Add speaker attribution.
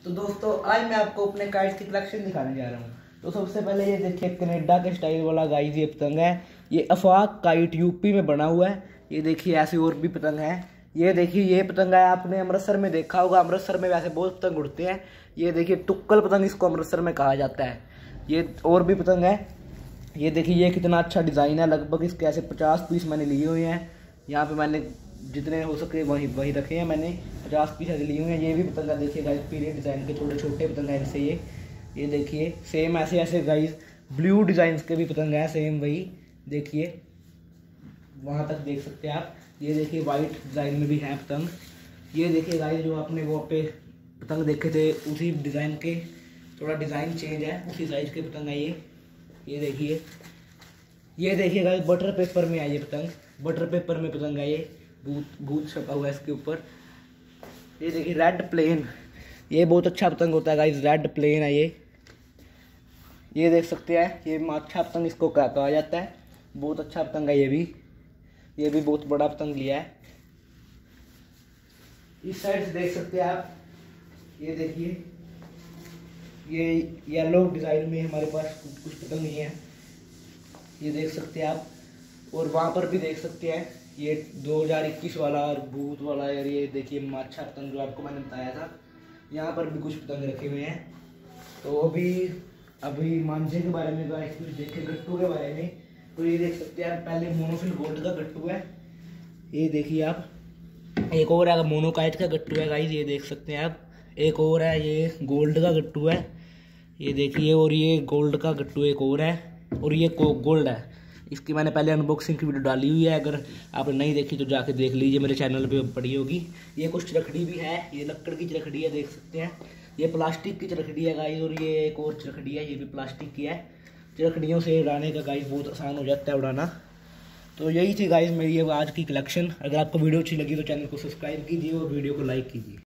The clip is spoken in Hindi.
Speaker 1: तो दोस्तों आज मैं आपको अपने काइट्स की कलेक्शन दिखाने जा रहा हूँ। तो सबसे पहले ये देखिए कनाडा के स्टाइल वाला गाइस ये पतंग है। ये अफाक काइट यूपी में बना हुआ है। ये देखिए ऐसी और भी पतंग है। ये देखिए ये पतंग है, आपने अमृतसर में देखा होगा। अमृतसर में वैसे बहुत पतंग उड़ते हैं। ये देखिए टुक्कल पतंग इसको अमृतसर में कहा जाता है। ये और भी पतंग है। ये देखिए ये कितना अच्छा डिज़ाइन है। लगभग इसके ऐसे 50 पीस मैंने लिए हुए हैं। यहाँ पे मैंने जितने हो सके वही रखे हैं। मैंने 50 पीस ऐसे लिए हुए हैं। ये भी पतंग है, देखिए गाइस पीरियड डिज़ाइन के छोटे छोटे पतंग हैं इनसे। ये देखिए सेम ऐसे ऐसे गाइस ब्लू डिज़ाइन के भी पतंग हैं सेम वही। देखिए वहाँ तक देख सकते हैं आप। ये देखिए वाइट डिज़ाइन में भी है पतंग। ये देखिए गाइस जो आपने वो पे पतंग देखे थे उसी डिज़ाइन के थोड़ा डिज़ाइन चेंज है, उसी साइज के पतंग है ये देखिए। ये देखिए गाइस बटर पेपर में है ये पतंग। बटर पेपर में पतंग है ये, भूत छपा हुआ है इसके ऊपर। ये देखिए रेड प्लेन, ये बहुत अच्छा पतंग होता है गाइस। रेड प्लेन है ये देख सकते हैं। ये अच्छा पतंग इसको कहा जाता है। बहुत अच्छा पतंग है ये भी बहुत बड़ा पतंग लिया है। इस साइड से देख सकते हैं आप। ये देखिए ये येलो डिज़ाइन में हमारे पास कुछ पतंग ही हैं। ये देख सकते हैं आप। और वहाँ पर भी देख सकते हैं ये 2021 वाला और भूत वाला। यार ये देखिए माछा पतंग जो आपको मैंने बताया था। यहाँ पर भी कुछ पतंग रखे हुए हैं। तो अभी मांझे के बारे में कुछ देखे, गट्टू के बारे में। तो ये देख सकते हैं आप, पहले मोनोफिल गोल्ड का गट्टू है। ये देखिए आप। एक और है मोनोकाइट का गट्टू है गाइस, ये देख सकते हैं आप। एक और है ये गोल्ड का गट्टू है, ये देखिए। और ये गोल्ड का गट्टू एक और है। और ये गोल्ड है। इसकी मैंने पहले अनबॉक्सिंग की वीडियो डाली हुई है, अगर आपने नहीं देखी तो जाके देख लीजिए, मेरे चैनल पे पड़ी होगी। ये कुछ चरखड़ी भी है, ये लकड़ की चरखड़ी है देख सकते हैं। ये प्लास्टिक की चरखड़ी है गाइस। और ये एक और चरखड़ी है, ये भी प्लास्टिक की है। चरखड़ियों से उड़ाने का गाइस बहुत आसान हो जाता है उड़ाना। तो यही थी गाइस मेरी आज की कलेक्शन। अगर आपको वीडियो अच्छी लगी तो चैनल को सब्सक्राइब कीजिए और वीडियो को लाइक कीजिए।